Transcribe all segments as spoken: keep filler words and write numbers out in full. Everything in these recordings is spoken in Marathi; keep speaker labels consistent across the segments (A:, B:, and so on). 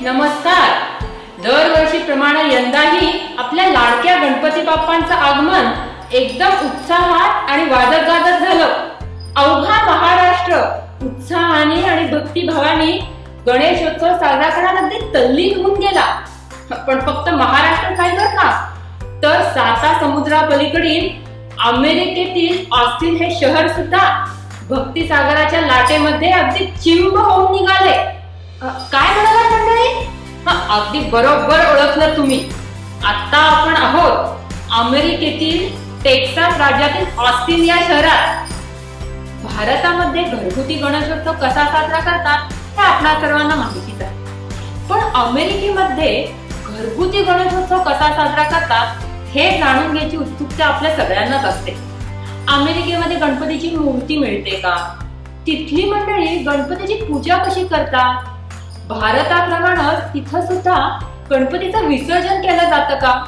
A: नमस्कार. दरवर्षीप्रमाणे यंदाही आपल्या लाडक्या गणपती बाप्पांचं आगमन एकदम उत्साहात आणि वाजत गाजत झालं. अवघा महाराष्ट्र उत्साहाने आणि भक्तिभावाने गणेशोत्सव साजरा करण्यामध्ये तल्लीन होऊन गेला. पण फक्त महाराष्ट्र काय का, तर साता समुद्रापलीकडील अमेरिकेतील ऑस्टिन हे शहर सुद्धा भक्ती सागराच्या लाटेमध्ये अगदी चिंब होऊन निघाले. काय म्हणाला मंडळी? हा, अगदी बरोबर ओळखलं तुम्ही. आता आपण आहोत अमेरिकेतील टेक्सास राज्यातील ऑस्टिन या शहरात. भारतामध्ये घरगुती गणेशोत्सव कसा साजरा करतात हे आपल्या सर्वांना माहितीच आहे. पण अमेरिकेमध्ये घरगुती गणेशोत्सव कसा साजरा करतात हे जाणून घ्यायची उत्सुकता आपल्या सगळ्यांनाच असते. अमेरिकेमध्ये गणपतीची मूर्ती मिळते का? तिथली मंडळी गणपतीची पूजा कशी करतात? भारताप्रमाणेच तिथं सुद्धा गणपतीचं विसर्जन केलं जातं का?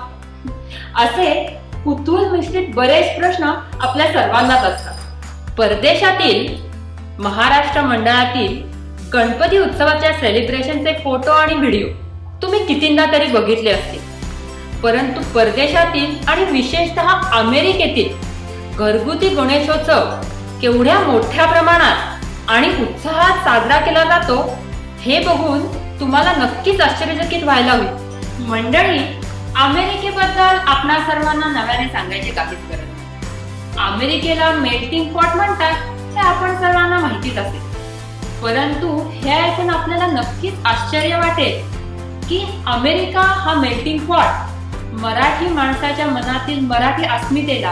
A: असे कुतूहल मिश्रित बरेच प्रश्न आपल्या सर्वांनाच असतात. परदेशातील महाराष्ट्र मंडळातील गणपती उत्सवाच्या सेलिब्रेशनचे फोटो आणि व्हिडिओ तुम्ही कितींदा तरी बघितले असतील. परंतु परदेशातील आणि विशेषतः अमेरिकेतील घरगुती गणेशोत्सव केवढ्या मोठ्या प्रमाणात आणि उत्साहात साजरा केला जातो हे बघून तुम्हाला नक्कीच आश्चर्यचकित व्हायला होईल. मंडळी, अमेरिकेबद्दल आपणा सर्वांना नव्याने सांगायचे काहीच गरज नाही. अमेरिकेला मेल्टिंग पॉट म्हणतात हे आपण सर्वांना माहितीच असेल. परंतु हे ऐकून आपल्याला नक्कीच आश्चर्य वाटेल की अमेरिका हा मेल्टिंग पॉट मराठी माणसाच्या मनातील मराठी अस्मितेला,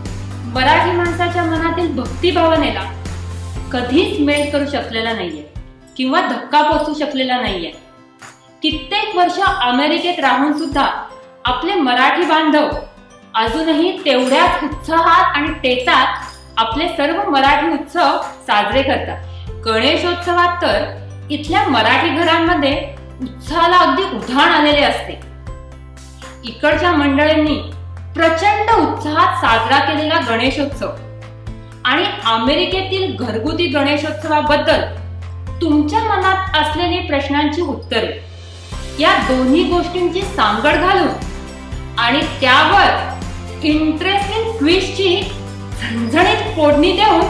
A: मराठी माणसाच्या मनातील भक्ती भावनेला कधीच मेल करू शकलेला नाहीये किंवा धक्का पोचू शकलेला नाहीये. कित्येक वर्ष अमेरिकेत राहून सुद्धा आपले मराठी बांधव अजूनही तेवढ्याच उत्साहात आणि टेचात आपले सर्व मराठी उत्सव साजरे करतात. गणेशोत्सवात तर इथल्या मराठी घरांमध्ये उत्साहाला अगदी उधाण आलेले असते. इकडच्या मंडळींनी प्रचंड उत्साहात साजरा केलेला गणेशोत्सव आणि अमेरिकेतील घरगुती गणेशोत्सवाबद्दल तुमच्या मनात असलेली प्रश्नांची उत्तरे या दोन्ही गोष्टींची सांगड घालून आणि त्यावर इंटरेस्टिंग क्विजची झणझणीत फोडणी देऊन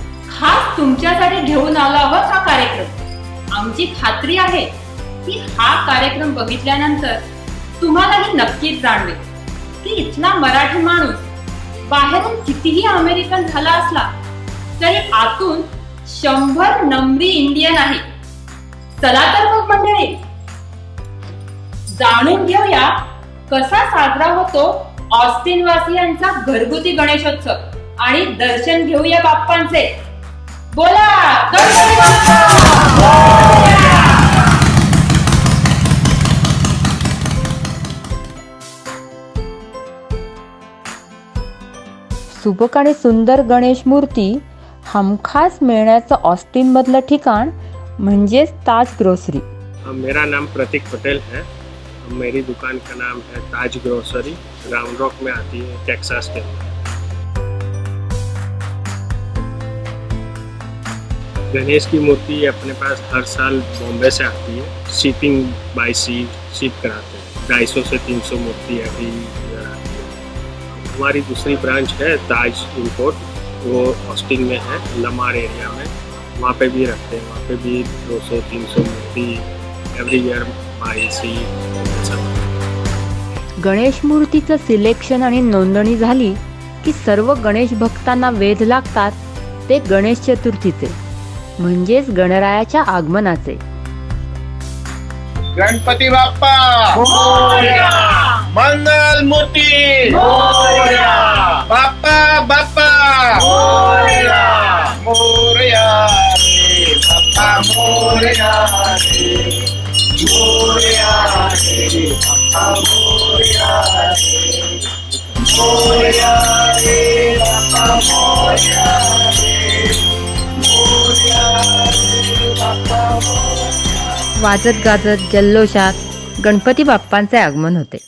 A: खास तुमच्यासाठी घेऊन आलो आहोत हा कार्यक्रम. आमची खात्री आहे की हा कार्यक्रम बघितल्यानंतर तुम्हालाही नक्कीच जाणवेल की इथला मराठी माणूस बाहेरून कितीही अमेरिकन झाला असला तरी आतून शंभर नंबरी इंडियन आहे. चला तर मग मंडळी, जाणून घेऊया कसा साजरा होतो ऑस्टिन वासियांचा घरगुती गणेशोत्सव आणि दर्शन घेऊया बाप्पांचे. बोला गणपती बाप्पा!
B: सुबक आणि सुंदर गणेश मूर्ती हमखास मिळण्याचं ऑस्टिन मधलं ठिकाण म्हणजेच ताज ग्रोसरी.
C: मेरा नाम प्रतीक पटेल है. मेरी दुकान का नाम है ताज ग्रोसरी. राउंड रॉक में आती है, टेक्सास के अंदर. गणेश की मूर्ति अपने पास हर साल बॉम्बे से आती है. शिपिंग बाय सी शिप कराते हैं. ढाई सौ से तीन सौ मूर्ति अभी आती है. हमारी दूसरी ब्रांच है ताज इम्पोर्ट, वो ऑस्टिन में है, लमार एरिया में. वहाँ पे भी रखते हैं. वहाँ पे भी दो सौ तीन सौ मूर्ति every year by sea.
B: Ganesh मूर्तीचं सिलेक्शन आणि नोंदणी झाली की सर्व गणेश भक्तांना वेध लागतात ते गणेश चतुर्थीचे म्हणजेच गणरायाच्या आगमनाचे.
D: गणपती बाप्पा मोरया, मंगल मूर्ती मोरया, बाप्पा बाप्पा मोरया, मोरया रे बाप्पा मोरया रे, मोरया रे बाप्पा मोरया रे, मोरया रे बाप्पा मोरया रे, मोरया रे बाप्पा मोरया.
B: वाजत गाजत जल्लोषात गणपती बाप्पांचे आगमन होते.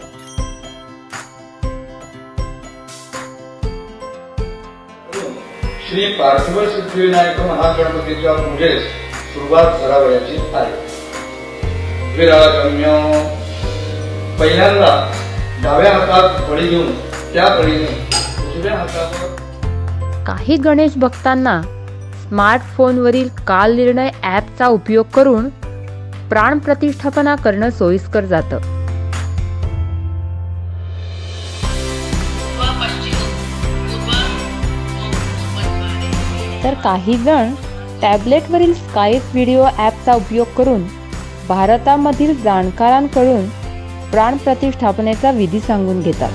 E: श्री पार्थिव सिद्धिविनायक महागणपतीच्या पूजेस सुरुवात करावयाची आहे. विरळगम्य. पहिल्यांदा डाव्या हातात फळी घेऊन त्या फळीने उजव्या हातावर.
B: काही गणेश भक्तांना स्मार्टफोनवरील काल निर्णय ॲपचा उपयोग करून प्राणप्रतिष्ठापना करणं सोयीस्कर जातं. तर काही जण टॅबलेटवरील स्काईप व्हिडिओ ॲपचा उपयोग करून भारतामधील जाणकारांकडून प्राणप्रतिष्ठापनेचा विधी सांगून घेतात.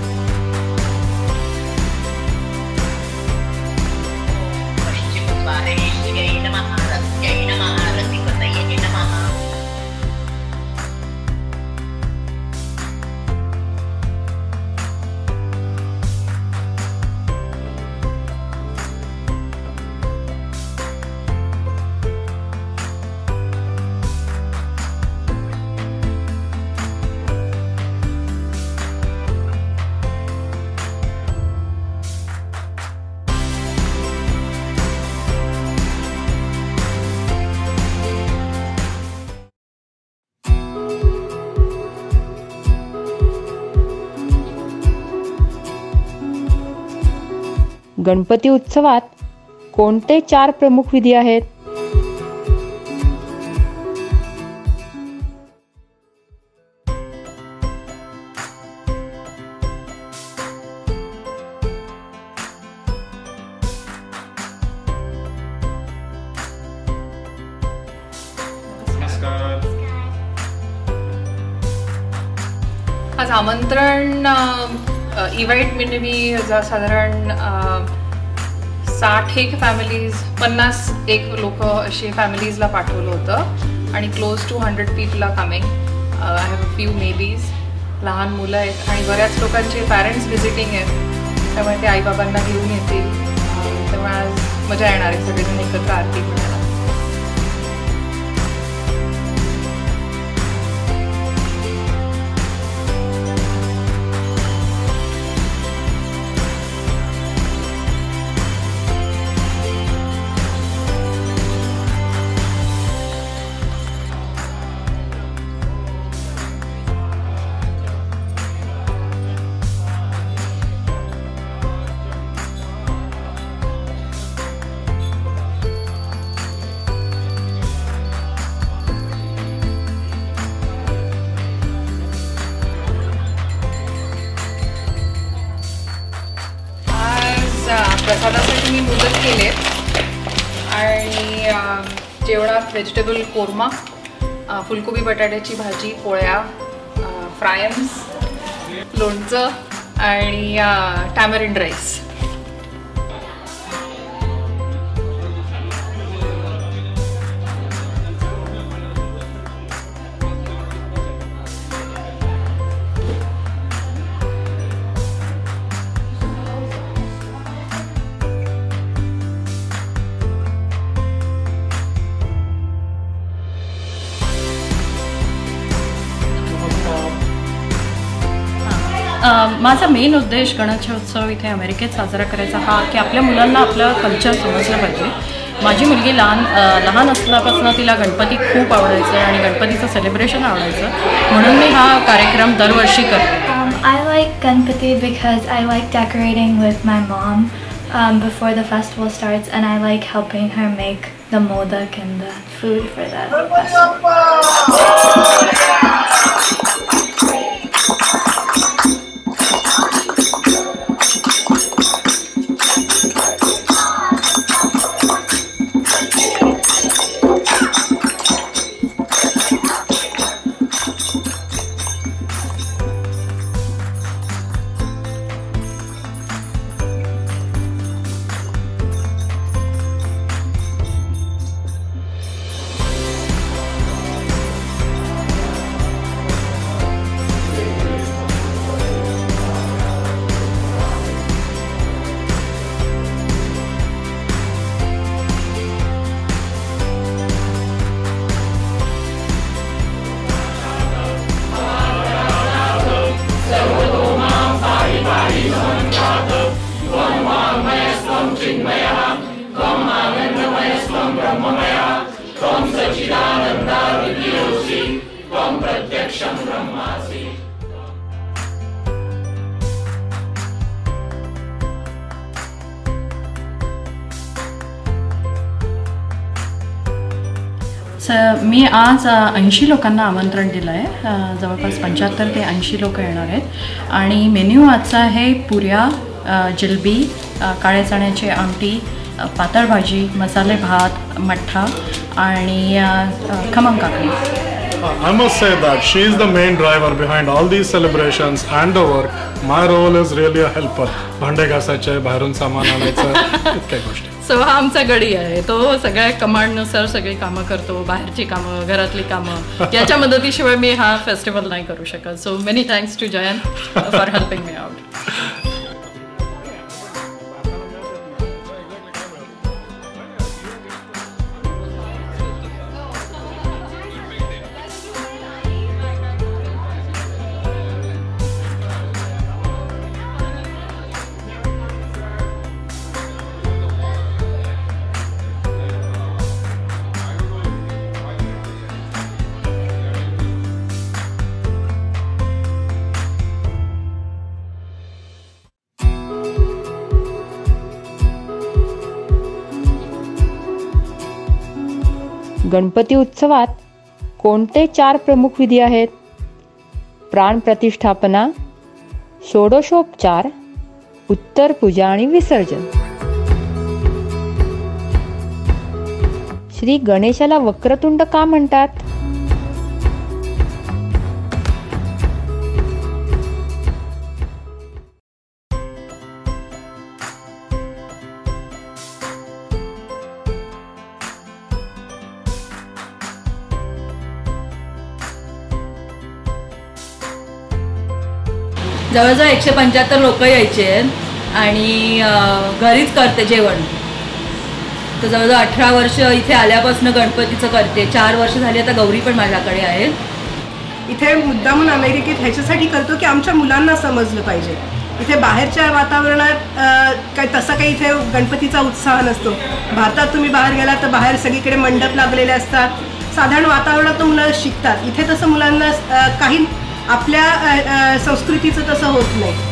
B: गणपती उत्सवात कोणते चार प्रमुख विधी आहेत?
F: आज आमंत्रण इव्हेंट म्हणजे मी साधारण साठ एक फॅमिलीज पन्नास एक लोक असे फॅमिलीजला पाठवलं होतं आणि close to hundred people are coming. I have a few babies, लहान मुलं आहेत आणि बऱ्याच लोकांचे पॅरेंट्स व्हिजिटिंग आहेत, त्यामुळे ते आईबाबांना घेऊन येतील. त्यामुळे आज मजा येणार आहे सगळेजण एकत्र आरती म्हणायला. प्रसादासाठी मी मोदक केले आणि जेवणात व्हेजिटेबल कोरमा, फुलकोबी बटाट्याची भाजी, पोळ्या, फ्रायम्स, लोणचं आणि टॅमरिंड राईस.
G: माझा मेन उद्देश गणेशोत्सव इथे अमेरिकेत साजरा करायचा हा की आपल्या मुलांना आपलं कल्चर समजलं पाहिजे. माझी मुलगी लहान लहान असल्यापासून तिला गणपती खूप आवडायचं आणि गणपतीचं सेलिब्रेशन आवडायचं, म्हणून मी हा कार्यक्रम दरवर्षी करते.
H: I like Ganpati because I like decorating with my mom um, before the festival starts, and I like helping her make the modak and the food for the festival.
I: त्वं प्रत्यक्षं ब्रह्मासि.
G: मी आज ऐंशी लोकांना आमंत्रण दिलं आहे. जवळपास पंच्याहत्तर ते ऐंशी लोक येणार आहेत आणि मेन्यू आजचा आहे पुऱ्या, जिलबी, काळ्या चण्याची आमटी, पातळ भाजी, मसाले भात, मठ्ठा आणि खमंग काकडी.
J: I must say that she is the main driver behind all these celebrations and the work. My role is really a helper. भांडे घासायचे, बाहेरून सामान आणायचं, इतक्या गोष्टी.
G: सो हा आमचा गडी आहे. तो सगळ्या कमांडनुसार सगळी कामं करतो, बाहेरची कामं, घरातली कामं. याच्या मदतीशिवाय मी हा फेस्टिवल नाही करू शकत. So many thanks to Jayant for helping me out.
B: Ganpati उत्सवात कोणते चार प्रमुख विधी आहेत? प्राण प्रतिष्ठापना, षोडशोपचार, उत्तर पूजा आणि विसर्जन. श्री गणेशाला वक्रतुंड का म्हणतात?
K: जवळजवळ एकशे पंच्याहत्तर लोक यायचे आणि घरीच करते जेवण. तर जवळजवळ अठरा वर्ष इथे आल्यापासून गणपतीचं करते. चार वर्ष झाली आता गौरी पण माझ्याकडे आहे.
L: इथे मुद्दामून अमेरिकेत ह्याच्यासाठी करतो की आमच्या मुलांना समजलं पाहिजे. इथे बाहेरच्या वातावरणात काय तसा काही इथे गणपतीचा उत्साह नसतो. भारतात तुम्ही बाहेर गेला तर बाहेर सगळीकडे मंडप लागलेले असतात. साधारण वातावरणात मुलं शिकतात. इथे तसं मुलांना काही आपल्या संस्कृतीचं तसं होत नाही.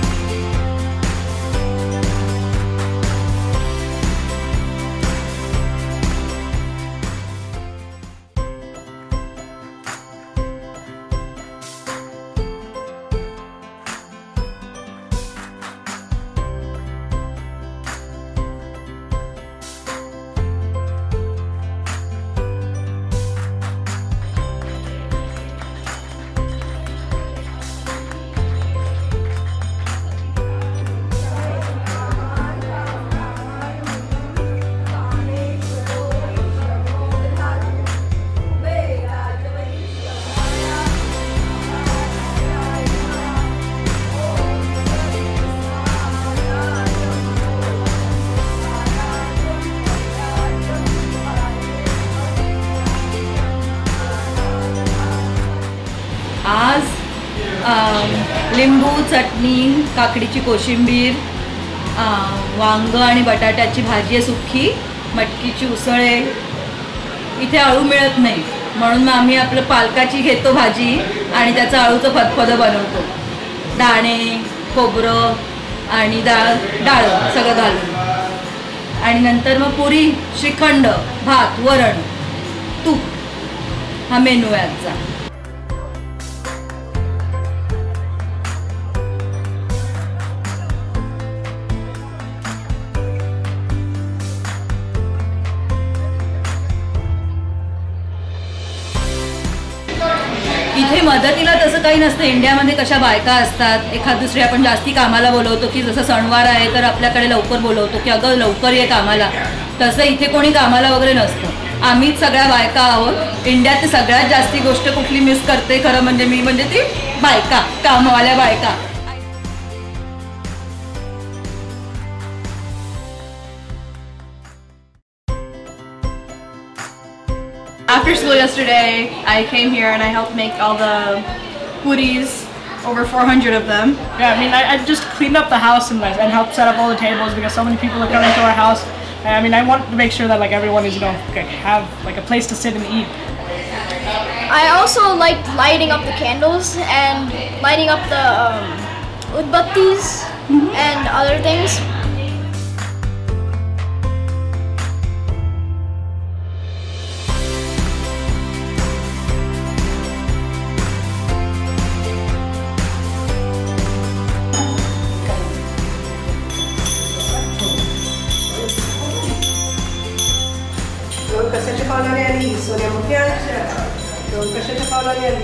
K: आज लिंबू चटणी, काकडीची कोशिंबीर, वांग आणि बटाट्याची भाजी आहे सुक्की, मटकीची उसळ आहे. इथे आळू मिळत नाही म्हणून मग आम्ही आपलं पालकाची घेतो भाजी आणि त्याचं आळूचं फतफदं बनवतो. दाणे, खोबरं आणि डाळ डाळ सगळं घालून. आणि नंतर मग पुरी, श्रीखंड, भात, वरण, तूप हा मेनू आहे आजचा. इथे मदतीला तसं काही नसतं. इंडियामध्ये कशा बायका असतात, एखाद दुसरी आपण जास्ती कामाला बोलवतो की जसं सणवार आहे तर आपल्याकडे लवकर बोलवतो की अगं लवकर ये कामाला. तसं इथे कोणी कामाला वगैरे नसतं. आम्हीच सगळ्या बायका आहोत. इंडियात सगळ्यात जास्ती गोष्ट कुठली मिस करते खरं म्हणजे मी म्हणजे ती बायका, कामवाल्या बायका.
M: After school yesterday, I came here and I helped make all the puris, over four hundred of them.
N: Yeah, I mean, I, I just cleaned up the house and, and helped set up all the tables because so many people are coming to our house. And, I mean, I want to make sure that like everyone is, you know, like, have like a place to sit and eat.
M: I also liked lighting up the candles and lighting up the um, udbattis and other things.
L: दोन कशाच्या पावलाने आली सोन्या मोठ्या दोन कशाच्या पावलाने आली.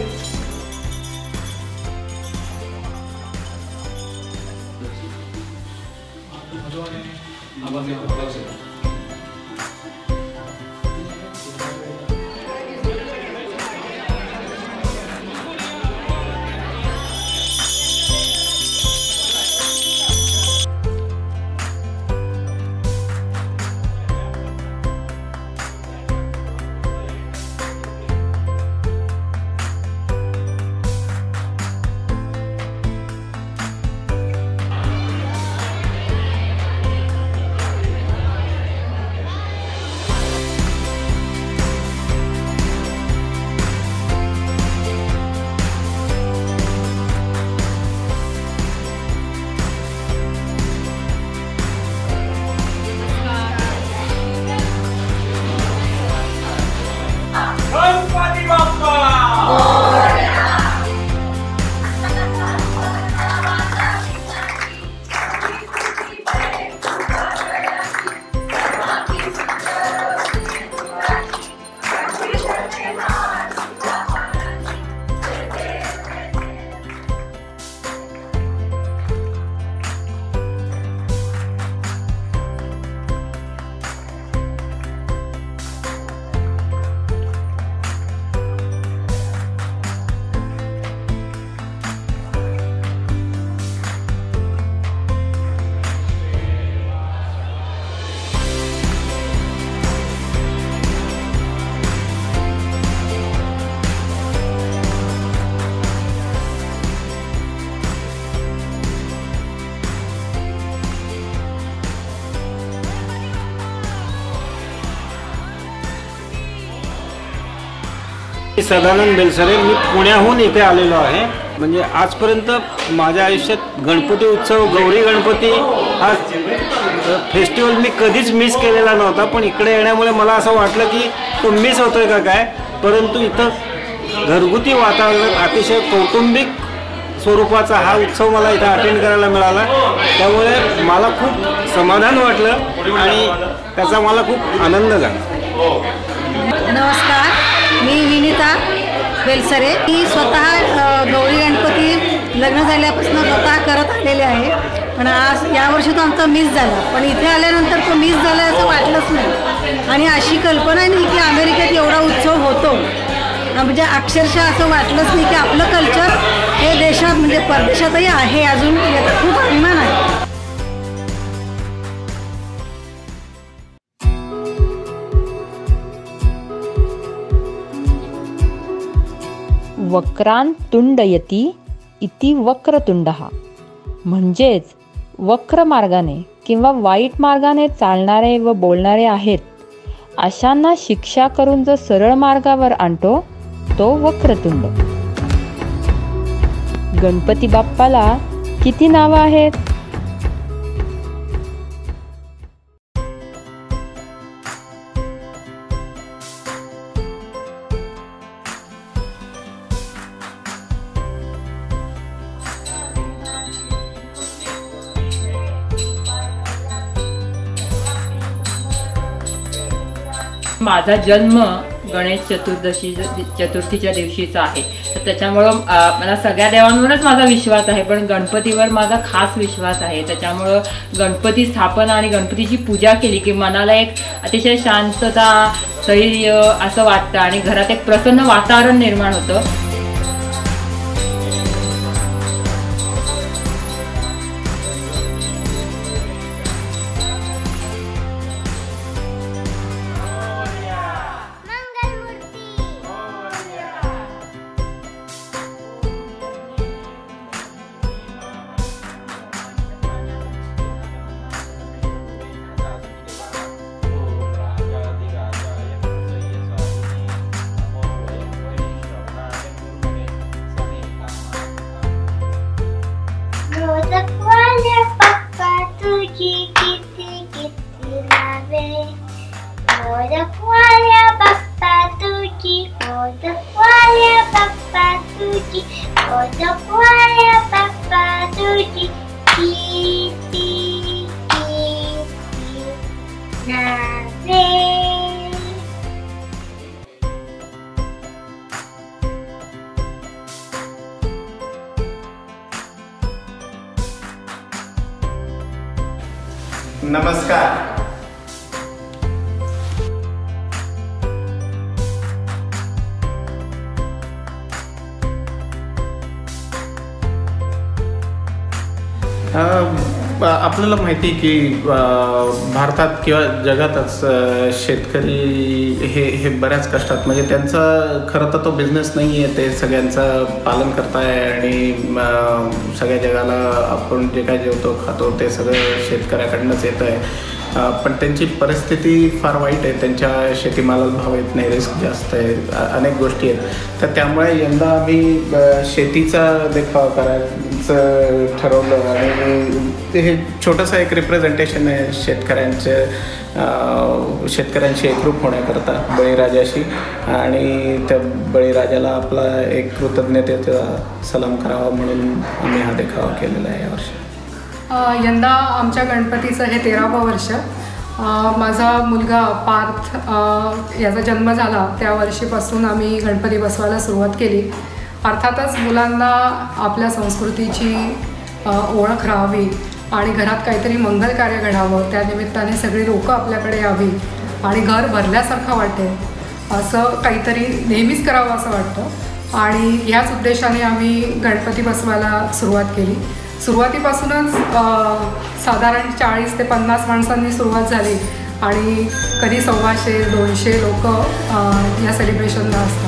I: गणपती बाप्पा
O: सदानंद बेलसरे, मी पुण्याहून इथे आलेलो आहे. म्हणजे आजपर्यंत माझ्या आयुष्यात गणपती उत्सव, गौरी गणपती हा फेस्टिवल मी कधीच मिस केलेला नव्हता. पण इकडे येण्यामुळे मला असं वाटलं की तो मिस होतोय का काय. परंतु इथं घरगुती वातावरणात अतिशय कौटुंबिक स्वरूपाचा हा उत्सव मला इथं अटेंड करायला मिळाला. त्यामुळे मला खूप समाधान वाटलं आणि त्याचा मला खूप आनंद झाला.
P: नमस्कार, मी विनीता बेलसरे. मी स्वतः गौरी गणपती लग्न झाल्यापासून स्वतः करत आलेले आहे. पण आज यावर्षी तो आमचा मिस झाला. पण इथे आल्यानंतर तो मिस झाला असं वाटलंच नाही. आणि अशी कल्पना नाही की अमेरिकेत एवढा उत्सव होतो. म्हणजे अक्षरशः असं वाटलंच नाही की आपलं कल्चर हे देशात म्हणजे परदेशातही आहे अजून. याचा खूप अभिमान आहे.
B: वक्रान तुंडयती इति वक्रतुंडः, म्हणजेच वक्र मार्गाने किंवा वाईट मार्गाने चालणारे व बोलणारे आहेत अशांना शिक्षा करून जो सरळ मार्गावर आणतो तो वक्रतुंड. गणपती बाप्पाला किती नावं आहेत?
A: माझा जन्म गणेश चतुर्दशी चतुर्थीच्या दिवशीचा आहे. तर त्याच्यामुळं मला सगळ्या देवांवरच माझा विश्वास आहे, पण गणपतीवर माझा खास विश्वास आहे. त्याच्यामुळं गणपती स्थापना आणि गणपतीची पूजा केली की मनाला एक अतिशय शांतता, स्थैर्य असं वाटतं आणि घरात एक प्रसन्न वातावरण निर्माण होतं.
Q: मोदकवाल्या बाप्पा तुझी मोदकवाल्या बाप्पा तुझी किती किती नावे.
R: नमस्कार. आपल्याला माहिती आहे की भारतात किंवा जगातच शेतकरी हे हे बऱ्याच कष्टात, म्हणजे त्यांचा खरं तर तो बिझनेस नाही आहे, ते फार्मिंग पालन करताय आणि सगळ्या जगाला आपण जे काय जेवतो खातो ते सगळं शेतकऱ्याकडनंच येतं आहे. पण त्यांची परिस्थिती फार वाईट आहे, त्यांच्या शेतीमालाला भाव येत नाही, रिस्क जास्त आहे, अनेक गोष्टी आहेत. तर त्यामुळे यंदा आम्ही शेतीचा देखावा करायचं ठरवलं आणि हे छोटंसं एक रिप्रेझेंटेशन आहे शेतकऱ्यांचे शेतकऱ्यांशी एकरूप होण्याकरता बळीराजाशी, आणि त्या बळीराजाला आपला एक कृतज्ञतेचा सलाम करावा म्हणून आम्ही हा देखावा केलेला आहे यावर्षी.
S: यंदा आमच्या गणपतीचं हे तेरावं वर्ष. माझा मुलगा पार्थ याचा जन्म झाला त्या वर्षीपासून आम्ही गणपती बसवायला सुरुवात केली. अर्थातच मुलांना आपल्या संस्कृतीची ओळख राहावी आणि घरात काहीतरी मंगल कार्य घडावं, त्या निमित्ताने सगळी लोकं आपल्याकडे यावी आणि घर भरल्यासारखं वाटेल असं काहीतरी नेहमीच करावं असं वाटतं. आणि ह्याच उद्देशाने आम्ही गणपती बसवायला सुरुवात केली. सुरुवातीपासूनच साधारण चाळीस ते पन्नास माणसांनी सुरुवात झाली आणि कधी सव्वाशे दोनशे लोक या सेलिब्रेशनला असतात.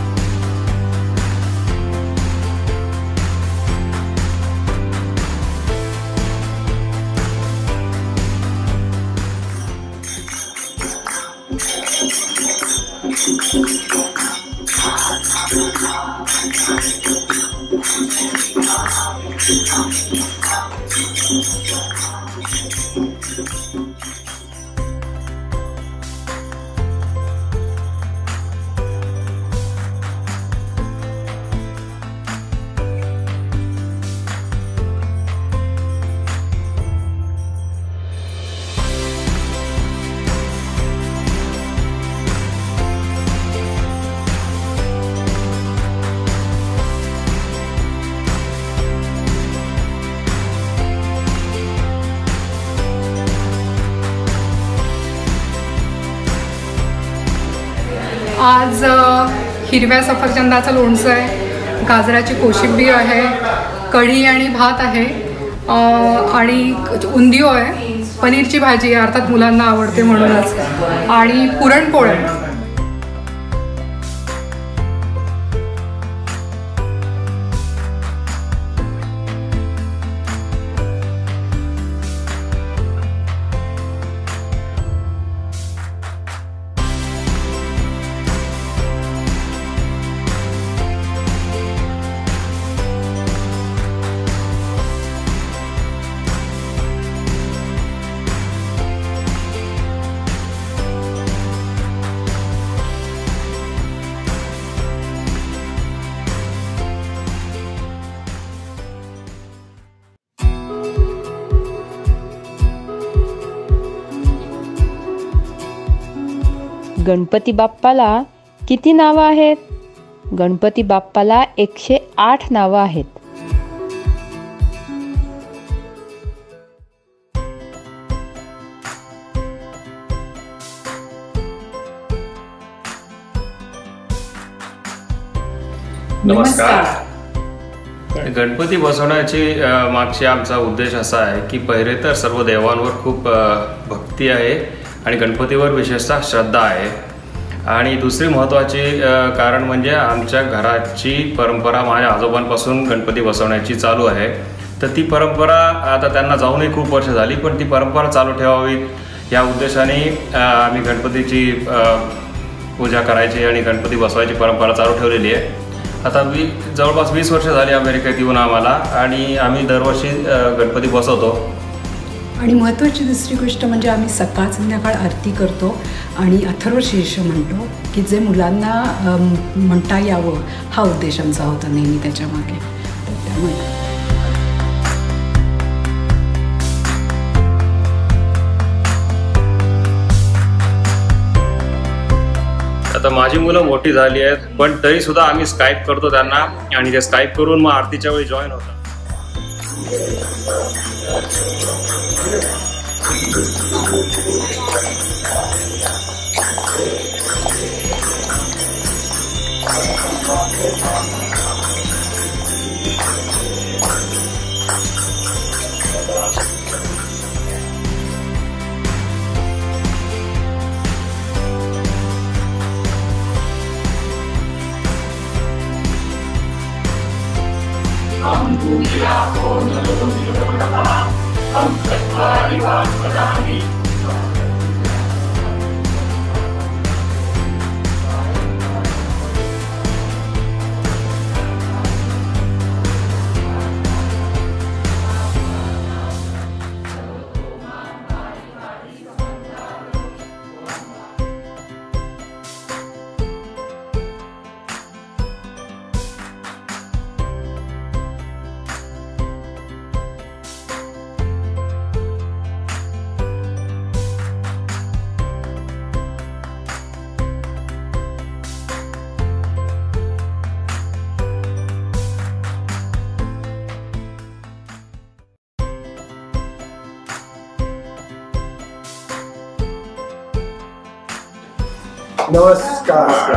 S: आज हिरव्या सफरचंदाचं लोणचं आहे, गाजराची कोशिंबीर आहे, कढी आणि भात आहे आणि उंदियो आहे, पनीरची भाजी आहे, अर्थात मुलांना आवडते म्हणूनच, आणि पुरणपोळी आहे.
B: गणपती बाप्पाला किती नावं आहेत? गणपती बाप्पाला एकशे आठ नावं आहेत.
T: नमस्कार. गणपती बसवण्याची मागची आमचा उद्देश असा आहे की पहिले तर सर्व देवांवर खूप भक्ती आहे आणि गणपतीवर विशेषतः श्रद्धा आहे, आणि दुसरी महत्त्वाची कारण म्हणजे आमच्या घराची परंपरा माझ्या आजोबांपासून गणपती बसवण्याची चालू आहे. तर ती परंपरा आता त्यांना जाऊनही खूप वर्ष झाली, पण ती परंपरा चालू ठेवावी या उद्देशाने आम्ही गणपतीची पूजा करायची आणि गणपती बसवायची परंपरा चालू ठेवलेली आहे. आता वी जवळपास वीस वर्ष झाली अमेरिकेत येऊन आम्हाला, आणि आम्ही दरवर्षी गणपती बसवतो.
U: आणि महत्त्वाची दुसरी गोष्ट म्हणजे आम्ही सकाळ संध्याकाळ आरती करतो आणि अथर्वशीर्ष म्हणतो की जे मुलांना म्हणता यावं हा उद्देश आमचा होता नेहमी त्याच्यामागे. तर त्यामुळे
T: आता माझी मुलं मोठी झाली आहेत, पण तरी सुद्धा आम्ही स्काईप करतो त्यांना आणि ते स्काईप करून मग आरतीच्या वेळी जॉईन होतात.
V: नमस्कार.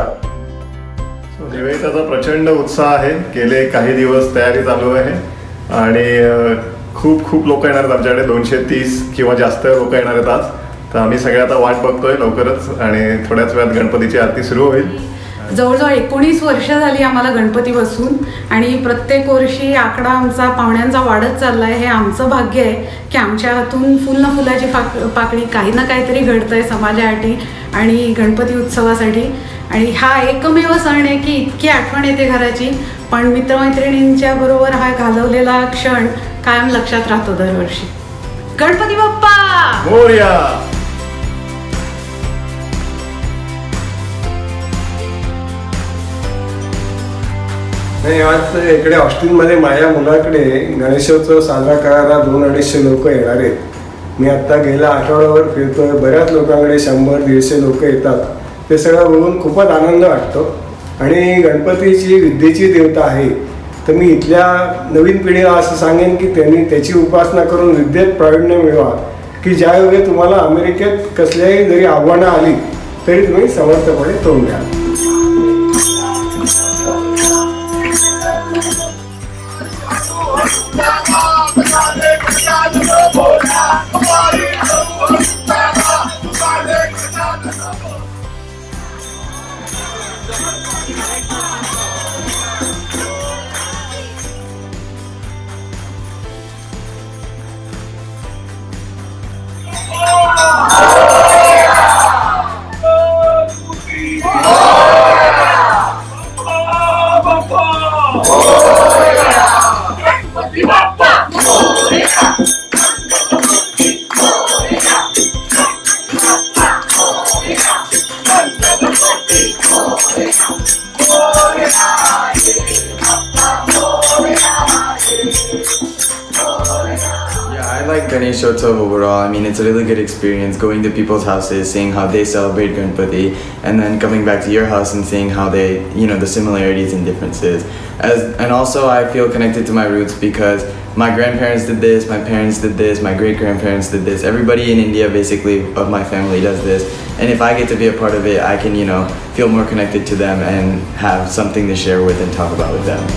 V: निवेदिताचा प्रचंड उत्साह आहे. गेले काही दिवस तयारी चालू आहे आणि खूप खूप लोक येणार आहेत आमच्याकडे. दोनशे तीस किंवा जास्त लोक येणार आहेत आज. तर आम्ही सगळे आता वाट बघतोय लवकरच आणि थोड्याच वेळात गणपतीची आरती सुरू होईल.
S: जवळजवळ एकोणीस वर्ष झाली आम्हाला गणपती बसून आणि प्रत्येक वर्षी आकडा आमचा पाहुण्यांचा वाढत चालला आहे. हे आमचं भाग्य आहे की आमच्या हातून फुल ना फुलाची पाक पाकळी काही ना काहीतरी घडतं आहे समाजासाठी आणि गणपती उत्सवासाठी. आणि हा एकमेव सण आहे की इतकी आठवण येते घराची, पण मित्रमैत्रिणींच्या बरोबर हा घालवलेला क्षण कायम लक्षात राहतो दरवर्षी. गणपती बाप्पा
V: मोरया.
W: नाही, आज इकडे ऑस्टिनमध्ये माझ्या मुलाकडे गणेशोत्सव साजरा करायला दोन अडीचशे लोक येणार आहेत. मी आत्ता गेल्या आठवड्यावर फिरतोय, बऱ्याच लोकांकडे शंभर दीडशे लोक येतात. ते सगळं बघून खूपच आनंद वाटतो. आणि गणपतीची विद्येची देवता आहे, तर मी इथल्या नवीन पिढीला असं सांगेन की त्यांनी त्याची उपासना करून विद्येत प्रावीण्य मिळवा, की ज्यावेळी तुम्हाला अमेरिकेत कसल्याही जरी आव्हानं आली तरी तुम्ही समर्थपणे तोंड द्या.
X: Ganeshotsav overall. I mean, it's a really good experience going to people's houses, seeing how they celebrate Ganpati, and then coming back to your house and seeing how they, you know, the similarities and differences. As and also, I feel connected to my roots because my grandparents did this, my parents did this, my great grandparents did this. Everybody in India, basically, of my family does this. And if I get to be a part of it, I can, you know, feel more connected to them and have something to share with and talk about with them.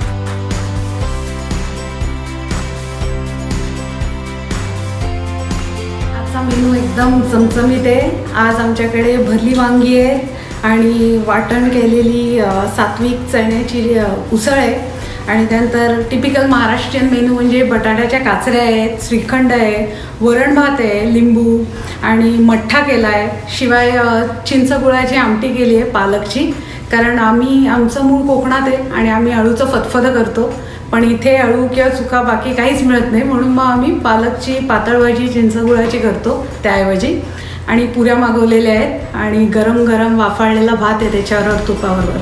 S: Menu एकदम चमचमीत आहे. आज आमच्याकडे भरली वांगी आहे आणि वाटण केलेली सात्विक चण्याची उसळ आहे आणि त्यानंतर टिपिकल महाराष्ट्रीयन मेनू म्हणजे बटाट्याच्या काचऱ्या आहेत, श्रीखंड आहे, वरण भात आहे, लिंबू आणि मठ्ठा केला आहे. शिवाय चिंचगुळाची आमटी केली आहे पालकची, कारण आम्ही आमचं मूळ कोकणात आहे आणि आम्ही अळूचं फतफदं करतो.
U: पण इथे अळू किंवा चुका बाकी काहीच मिळत नाही, म्हणून मग आम्ही पालकची पातळ भाजी चिंचगुळाची करतो त्याऐवजी. आणि पुऱ्या मागवलेल्या आहेत आणि गरम गरम वाफाळलेला भात आहे त्याच्यावर तुपाबरोबर.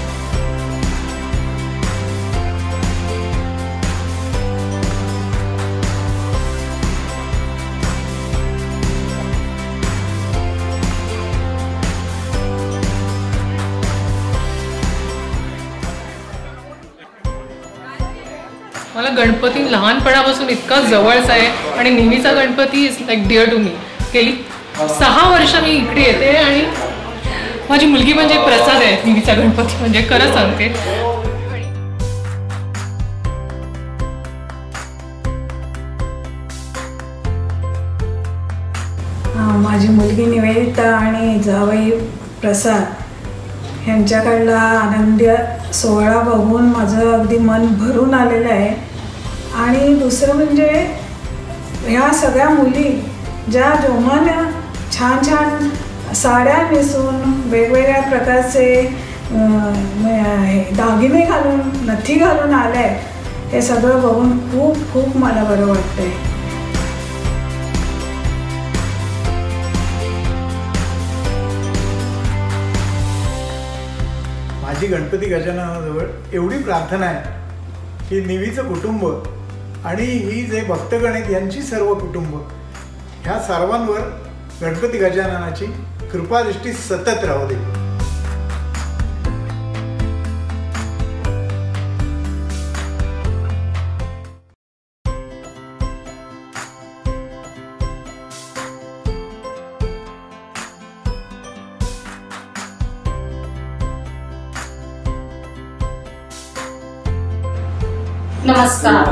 C: मला गणपती लहानपणापासून इतका जवळचा आहे आणि नेहमीचा Ganpati is like dear to me. गेली सहा वर्ष मी इकडे येते आणि माझी मुलगी म्हणजे प्रसाद आहे नेहमीचा गणपती, म्हणजे खरं सांगते.
U: माझी मुलगी निवेदिता आणि जावई प्रसाद यांच्याकडला आनंदी सोहळा बघून माझं अगदी मन भरून आलेलं आहे. आणि दुसरं म्हणजे ह्या सगळ्या मुली ज्या जोमानं छान छान साड्या नेसून वेगवेगळ्या प्रकारचे दागिने घालून नथी घालून आल्या आहेत, हे सगळं बघून खूप खूप मला बरं वाटतंय.
D: माझी गणपती गजाननाजवळ एवढी प्रार्थना आहे की निवीचं कुटुंब आणि ही जे भक्तगण आहेत यांची सर्व कुटुंब ह्या सर्वांवर गणपती गजाननाची कृपादृष्टी सतत राहू दे.
A: नमस्कार.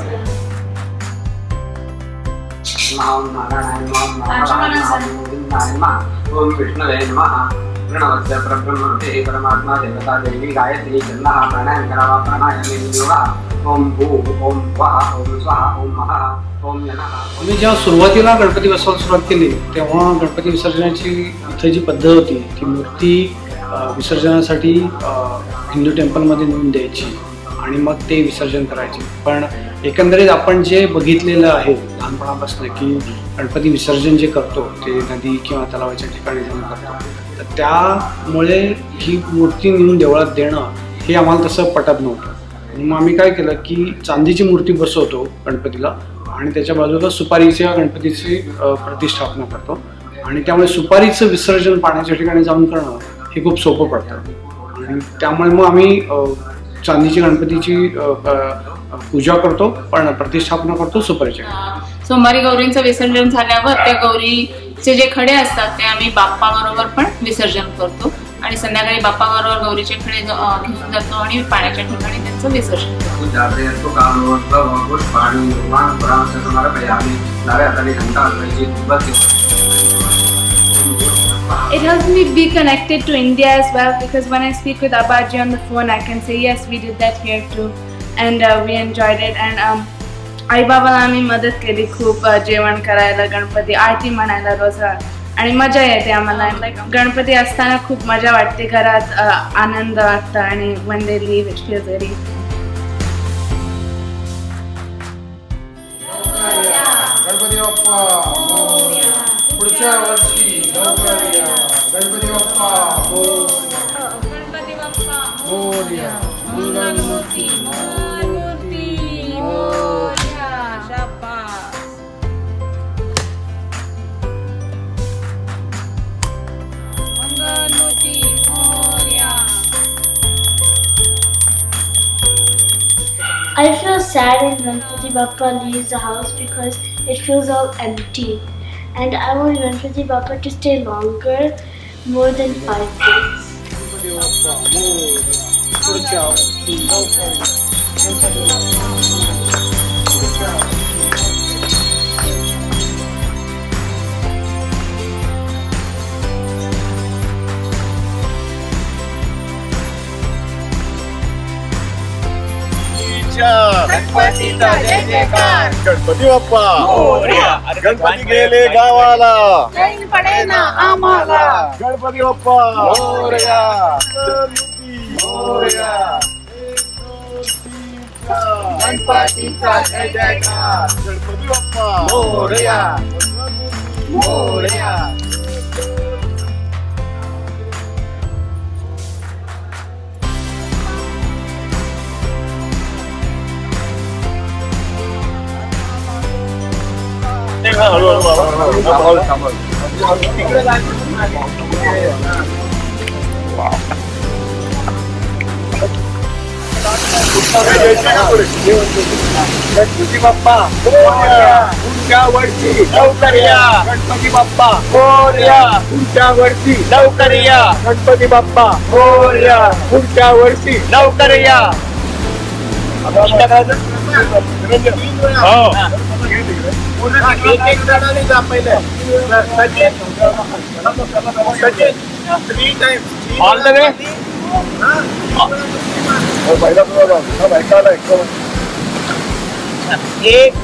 E: ओम विष्णवे नमः. प्रणवस्य परब्रह्मते परमात्मा देवता देवी गायत्री छंदः प्राणायाम करावा प्राणायामे योगा. ओम भू ओम वः ओम स्वाहा ओम महा ओम यनः.
F: आम्ही जेव्हा सुरुवातीला गणपती बसवायला सुरुवात केली तेव्हा गणपती विसर्जनाची इथे जी पद्धत होती ती मूर्ती विसर्जनासाठी हिंदू टेम्पलमध्ये नेऊन द्यायची आणि मग ते विसर्जन करायचे. पण एकंदरीत आपण जे बघितलेलं आहे लहानपणापासून की गणपती विसर्जन जे करतो ते नदी किंवा तलावाच्या ठिकाणी जाऊन करतो, तर त्यामुळे ही मूर्ती नेऊन देवळात देणं हे आम्हाला तसं पटत नव्हतं. मग आम्ही काय केलं की चांदीची मूर्ती बसवतो गणपतीला आणि त्याच्या बाजूला सुपारीच्या गणपतीची प्रतिष्ठापना करतो आणि त्यामुळे सुपारीचं विसर्जन पाण्याच्या ठिकाणी जाऊन करणं हे खूप सोपं पडतं. आणि त्यामुळे मग आम्ही चांदीची गणपतीची पूजा करतो पण प्रतिष्ठापना करतो सुपारीच्या.
A: सोमवारी गौरींचं विसर्जन झाल्यावर त्या गौरीचे जे खडे असतात ते आम्ही बाप्पा बरोबर पण विसर्जन करतो आणि संध्याकाळी बाप्पा बरोबर गौरीचे खडे घेऊन जातो आणि पाण्याच्या ठिकाणी त्यांचं विसर्जन करतो.
H: It helps me be connected to India as well, because when I speak with Abaji on the phone, I can say yes, we did that here too, and uh, we enjoyed it. And um, आई बाबाला आम्ही मदत केली खूप जेवण करायला, गणपती आरती म्हणायला रोज आणि मजा येते आम्हाला. लाईक गणपती असताना खूप मजा वाटते, घरात आनंद वाटतं आणि when they leave it feels very.
D: Ganpati Bappa पुढच्या वर्षी लवकर या. गणपती बाप्पा मोरया. गणपती बाप्पा मोरया. मंगलमूर्ती मंगलमूर्ती मोरया. शाबास. Mangalmurti Morya.
Q: I feel sad when Ganpati Bappa leaves the house because it feels all empty. And I want Ganpati Bappa to stay longer, more than five days.
Y: गणपतीचा जय जयकार.
V: गणपती बाप्पा गणपती गेले गावाला,
Y: काही पडे ना आम्हाला.
V: गणपती बाप्पा मोरया. मोरया.
Y: गणपतीचा जय जयकार गणपती बाप्पा मोरया मोरया गणपती बाप्पा पुढच्या वर्षी लवकर या गणपती बाप्पा मोरया पुढच्या वर्षी लवकर या गणपती बाप्पा मोरया पुढच्या वर्षी लवकर या एक एक जणांनी जा पहिले Sachin Sachin three times all the way एक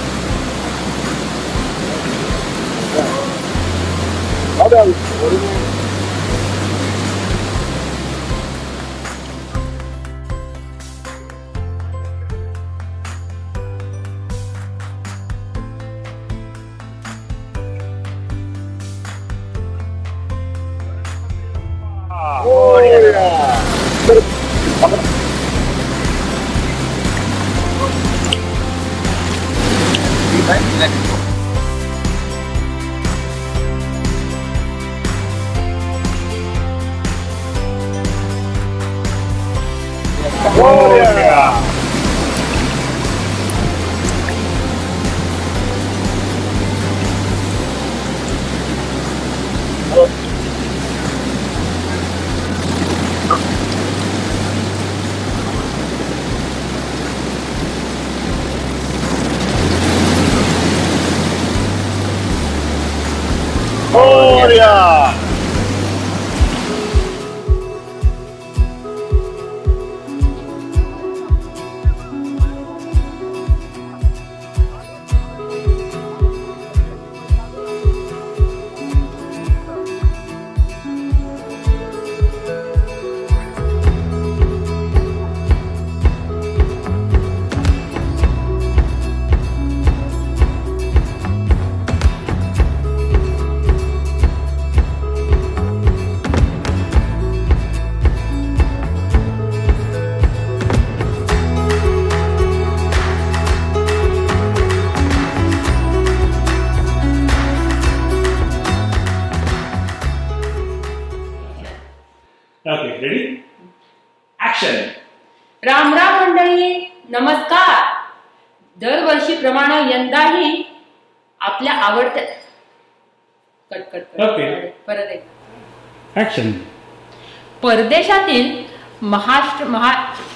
A: राम राम मंडळी, नमस्कार. दरवर्षीप्रमाणे यंदाही आपल्या आवडत्या कट कट परत एक
G: ऍक्शन
A: परदेशातील महाराष्ट्र महा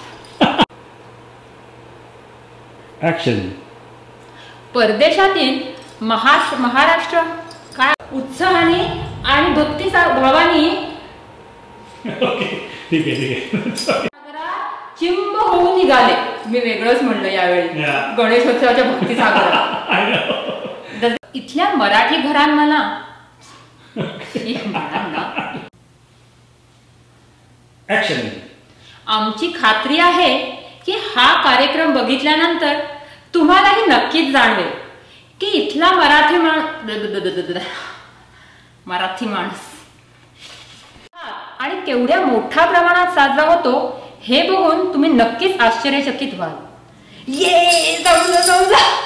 G: ऍक्शन
A: परदेशातील महाराष्ट्र महाराष्ट्र काय उत्साहाने आणि भक्ती भावाने
G: ठीक आहे ठीक आहे
A: चिंब होऊन निघाले. मी वेगळंच म्हणलं यावेळी गणेशोत्सवाच्या भक्ती सागरात. इथल्या मराठी घरांना
G: ऍक्शन
A: आमची खात्री आहे की हा कार्यक्रम बघितल्यानंतर तुम्हालाही नक्कीच जाणवेल की इथला मराठी माणूस मराठी माणूस आणि केवढ्या मोठ्या प्रमाणात साजरा होतो हे बघून तुम्ही नक्कीच आश्चर्यचकित व्हाल. ये जमलं जमलं